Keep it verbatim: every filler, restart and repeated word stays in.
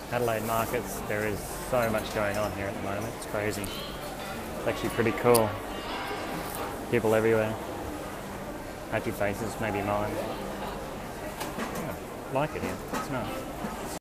Adelaide markets, there is so much going on here at the moment. It's crazy. It's actually pretty cool. People everywhere. Happy faces, maybe mine. Yeah, like it here. It's nice.